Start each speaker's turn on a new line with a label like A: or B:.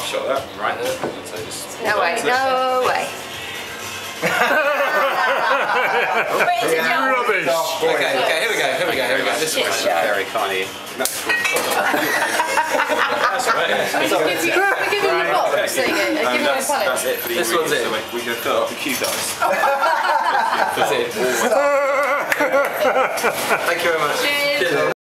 A: shot that right there. So just
B: No way, no way.
C: Rubbish.
A: Okay, here we go. This one's very funny.
B: I'll give you the box. There you go. I'll give you my palette.
A: That's it for the
D: This one's it.
A: So we can fill up the cue dice.
D: That's it. Thank you very much.
B: Cheers.